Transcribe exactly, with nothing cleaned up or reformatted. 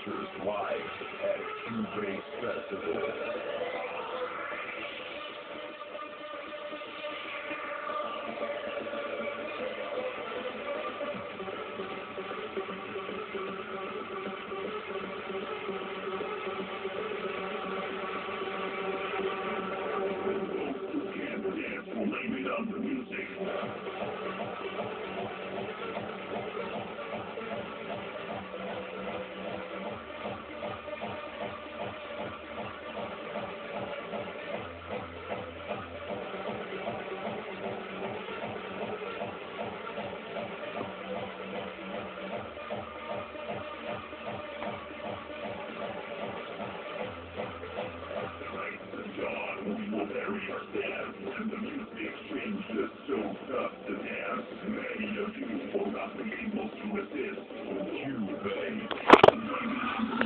Adventures live at Shoegaze Festival. Blame it on the music. Strike the dawn, we will bury our dead.